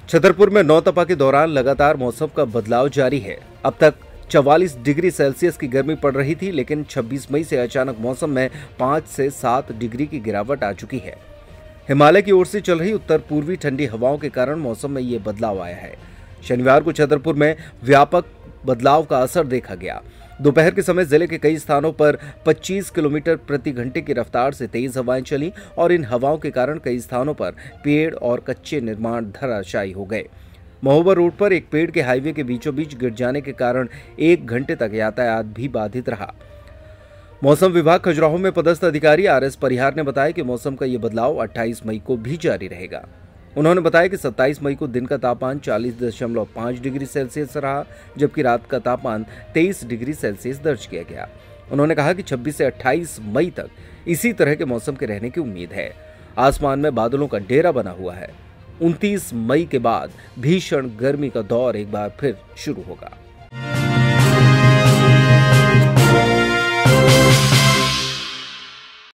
छतरपुर में नौतपा के दौरान लगातार मौसम का बदलाव जारी है। अब तक 44 डिग्री सेल्सियस की गर्मी पड़ रही थी, लेकिन 26 मई से अचानक मौसम में 5 से 7 डिग्री की गिरावट आ चुकी है। हिमालय की ओर से चल रही उत्तर पूर्वी ठंडी हवाओं के कारण मौसम में ये बदलाव आया है। शनिवार को छतरपुर में व्यापक बदलाव का असर देखा गया। दोपहर के समय जिले के कई स्थानों पर 25 किलोमीटर प्रति घंटे की रफ्तार से तेज हवाएं चली और इन हवाओं के कारण कई स्थानों पर पेड़ और कच्चे निर्माण धराशायी हो गए। महोबा रोड पर एक पेड़ के हाईवे के बीचों बीच गिर जाने के कारण 1 घंटे तक यातायात भी बाधित रहा। मौसम विभाग खजुराहो में पदस्थ अधिकारी RS परिहार ने बताया कि मौसम का ये बदलाव 28 मई को भी जारी रहेगा। उन्होंने बताया कि 27 मई को दिन का तापमान 40.5 डिग्री सेल्सियस रहा, जबकि रात का तापमान 23 डिग्री सेल्सियस दर्ज किया गया। उन्होंने कहा कि 26 से 28 मई तक इसी तरह के मौसम के रहने की उम्मीद है। आसमान में बादलों का डेरा बना हुआ है। 29 मई के बाद भीषण गर्मी का दौर एक बार फिर शुरू होगा।